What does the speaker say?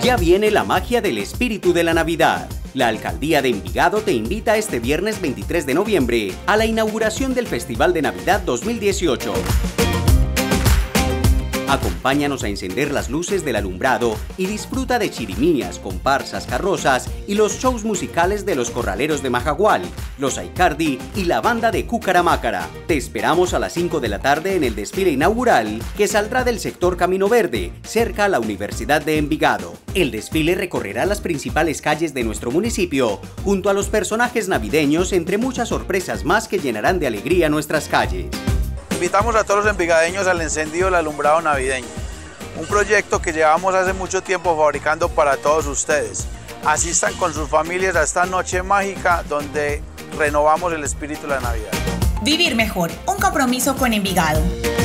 Ya viene la magia del espíritu de la Navidad. La Alcaldía de Envigado te invita este viernes 23 de noviembre a la inauguración del Festival de Navidad 2018. Acompáñanos a encender las luces del alumbrado y disfruta de chirimías, comparsas, carrozas y los shows musicales de los Corraleros de Majagual, los Aicardi y la banda de Cucaramácara. Te esperamos a las 5 de la tarde en el desfile inaugural que saldrá del sector Camino Verde, cerca a la Universidad de Envigado. El desfile recorrerá las principales calles de nuestro municipio, junto a los personajes navideños, entre muchas sorpresas más que llenarán de alegría nuestras calles. Invitamos a todos los envigadeños al encendido del alumbrado navideño, un proyecto que llevamos hace mucho tiempo fabricando para todos ustedes. Asistan con sus familias a esta noche mágica donde renovamos el espíritu de la Navidad. Vivir mejor, un compromiso con Envigado.